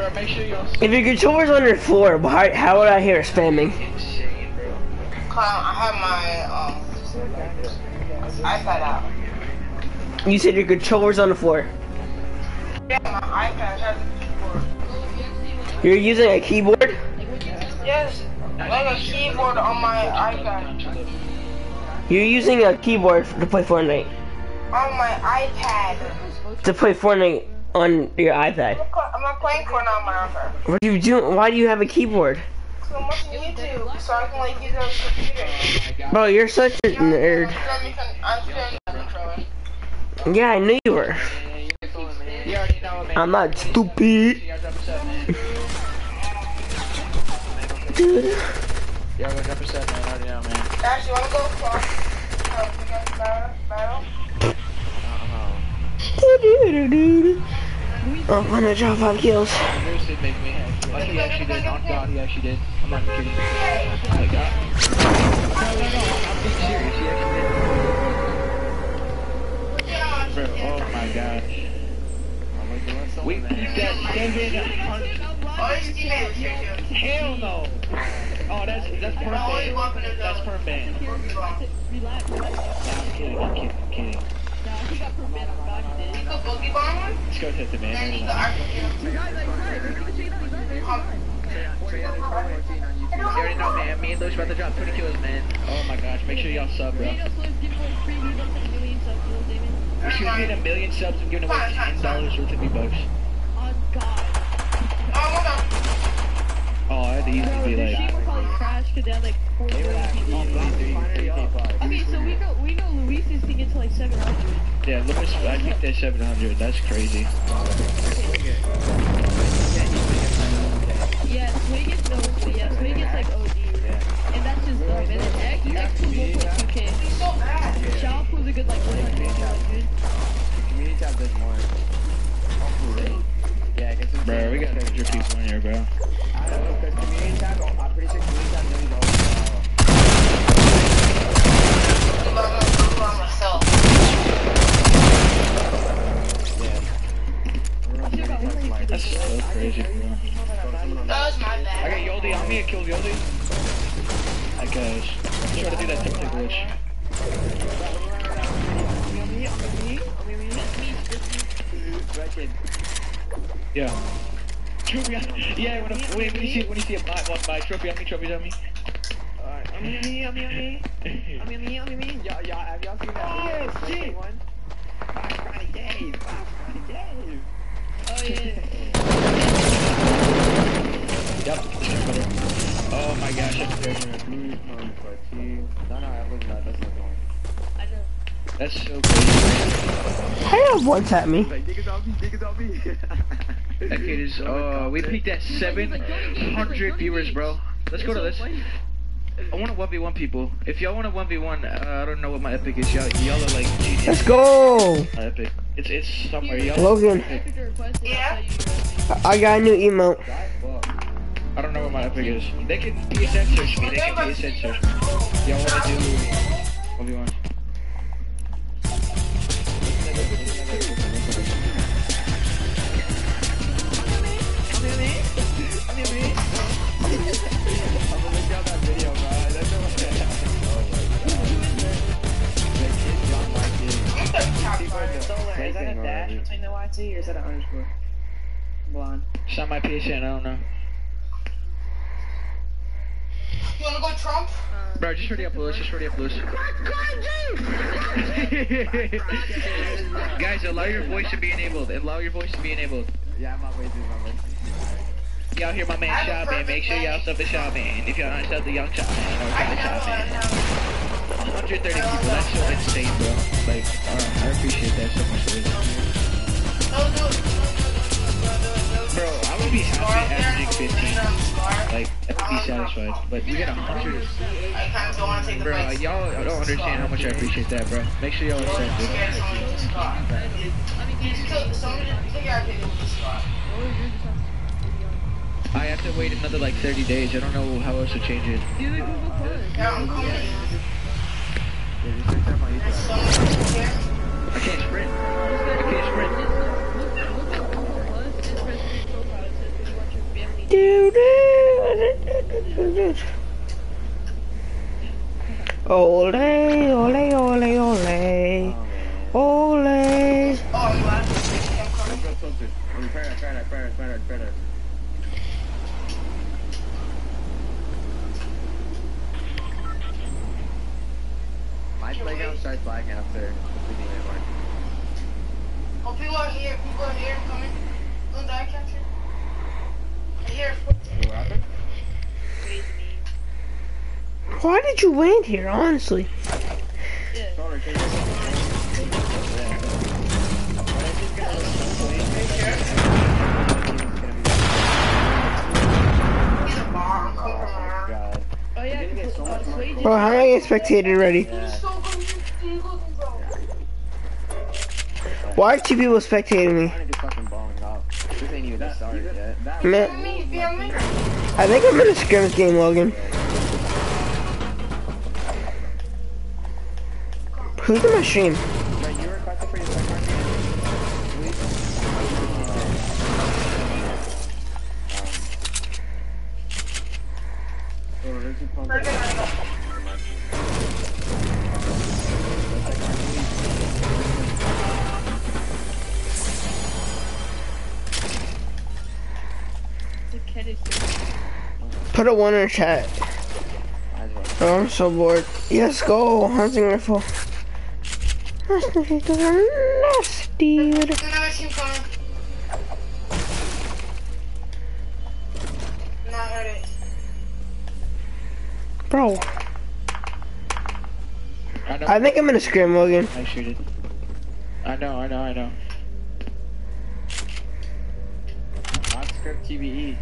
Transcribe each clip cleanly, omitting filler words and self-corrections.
make sure y'all. If your controller's on your floor, how would I hear spamming? Insane, bro. I have my iPad out. You said your controller's on the floor. Yeah, my iPad has a keyboard. You're using a keyboard? Yes, like a keyboard on my iPad. You're using a keyboard to play Fortnite. On my iPad. To play Fortnite on your iPad. I'm not playing Fortnite on my iPad. What are you doing? Why do you have a keyboard? So I'm watching YouTube, so I can like use it on the computer. Bro, you're such a nerd. I'm doing controller. Yeah, I knew you were. You already know, man. I'm not stupid. Dude. Yeah, we're gonna drop a set, man. I already know, man. Ash, you wanna go cross? Battle? I'm gonna drop 5 kills. Bruce did make me happy. Like, he actually did. On God, he actually did. I'm not even kidding. Like, no, I'm being serious. He actually did. Bro, oh my gosh. We peaked at 700. Hell no. Oh, that's per band. That's per band. Relax. Nah, I'm kidding. Let's go test it, man. You already know, man. Me and Luis about to drop 20 kills, man. Oh my gosh, make sure y'all sub, bro. We should hit 1 million subs and giving away $10 worth of V-Bucks. Oh god. Oh, I'd easily be like. People probably crash because they had like 4 people. Okay, so we know Luis is to get to like 700. Yeah, Luis, I think they're 700. That's crazy. Yeah, so he gets no, so yeah, so he gets like OD. And that's just dumb. And then X was 1.2k. He's so bad. Shop was a good like 100. Community tab does more. Yeah, I guess it's Bro, we got 100 people in here, bro. I don't know, because community tab, I'm pretty sure community tab knows all Myself. That's so crazy, bro. That was my bad. I got Yoldi on me. I killed Yoldi. I guess. I'm trying to do that template glitch. Yeah. Trophy on me. Yeah, when you see a bot walk by, trophy on me, trophies on me. Alright, on me. Y'all, have y'all seen that video? One? 5 Friday days. Oh yeah. Yep. Oh my gosh. No, I was not. That's not going. I know. That's so crazy. How you one-tap me? Like, niggas on me. That kid is, we peaked at 700 viewers, bro. Let's go to this. I want to 1v1 people. If y'all want to 1v1, I don't know what my epic is. Y'all are like genius. Let's go! My epic. It's somewhere. Y'all. Logan. Yeah. I got a new emote. I don't know what my epic is. They can PSN search me. They can PSN search me. Y'all want to do 1v1? Is that a dash between the YT or is that an underscore? Blonde. It's not my PSN. I don't know. You wanna go Trump? Bro, just ready up, Lewis. Guys, allow your voice to be enabled. Yeah, my voice is. Y'all hear my man Shot Man. Make sure y'all sub the Shot Man. If y'all aren't sub the Young Shot Man, or Shot Man. 130 people. That's so insane, bro. Like, I appreciate that so much. Bro, I would be happy averaging 15. Like, I would be satisfied. But you get 100. Bro, y'all don't understand how much I appreciate that, bro. Make sure y'all accept it. I have to wait another like 30 days. I don't know how else to change it. I can't sprint. Ole, ole, ole, ole. Ole. Oh, you are? Paradise. My playground starts lagging after completing my mark. Oh, people are here coming. Don't die, capture. Here. What happened? Why did you land here, honestly? Sorry, can you He's a bomb. Oh my god. Oh yeah, Sway Bro, how am I getting spectated already? He's so good. He's looking, bro. Why are two people spectating me? I need to fucking balling up. This ain't even the start yet. Man, Me, feel me? I think I'm in a scrims game, Logan. Who's in my stream? Right, you requested for your second We're gonna go. It's a kid. Put a 1 in the chat. Oh, I'm so bored. Yes, go. Hunting rifle. Nasty. Another team coming. Not heard it. Bro, I know. I think I'm in a scrim, Logan. I shoot it. I know. Not script TBE.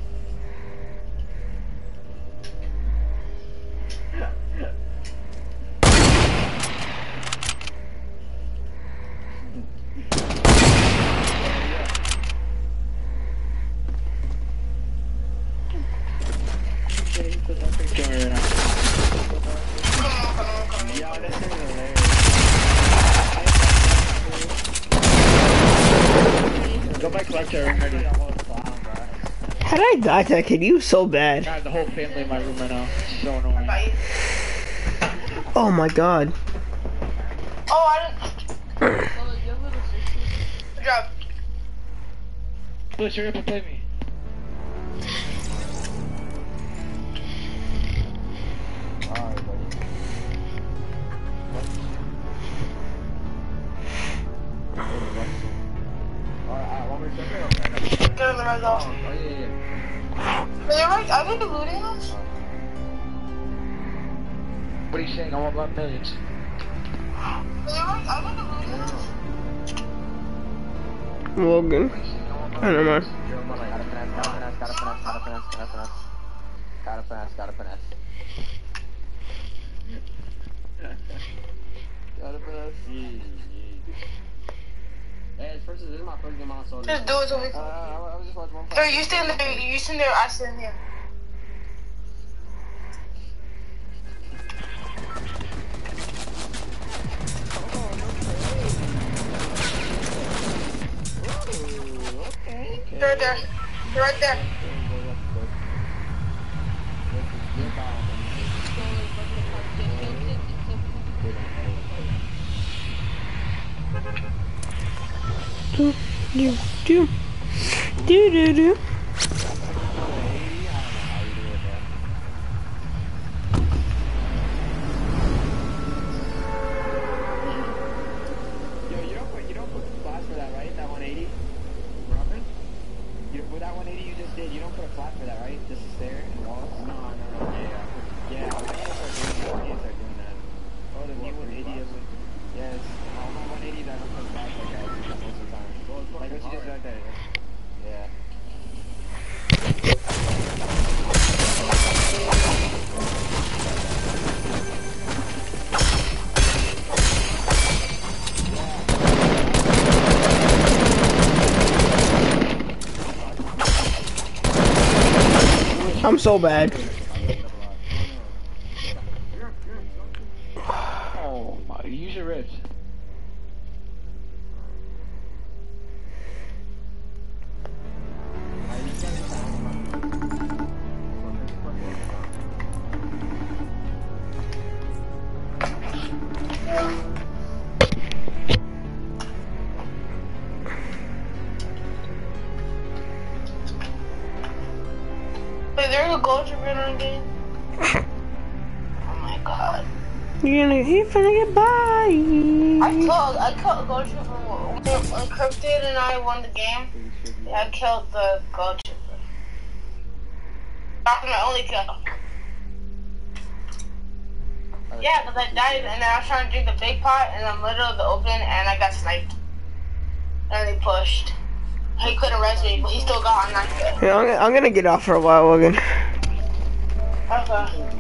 Go back collector already. How did I die to that kid? You was so bad. I have the whole family in my room right now. It's so annoying. Bye. Oh my god. Oh, I didn't. Good job. Please hurry up and play me. Alright, buddy. Alright, want me to check it? Get in the red zone. Oh, yeah. They're like, are they looting us? What are you saying? I want about millions. They're like, are they looting us? Logan. I don't know. Gotta finesse. Hey, this is my first game on solo. Just do it so we can. I was just watching one Here, you stand there, I stand here. They're right there. They're right there. Do. You don't put flash for that, right? That 180? Robin? With that 180 you just did, you don't put a flash for that, right? Just a stair and walls? No. Yeah, I need to start doing that. Oh, the new 180 is yes. On my 180 I don't put flash like that most of the time. Like what you just did there. Yeah. I'm so bad. Oh my, use your ribs. Wait, there's a gold tripper in our game? Oh my god. He finna get by. I killed a gold tripper when Cryptid and I won the game. Yeah, I killed the gold tripper. That's my only kill. Yeah, because I died and then I was trying to drink the big pot in the middle of the open and I got sniped. And they pushed. He couldn't res me, but he still got on 9 kill. Yeah, I'm gonna get off for a while, Logan. Okay.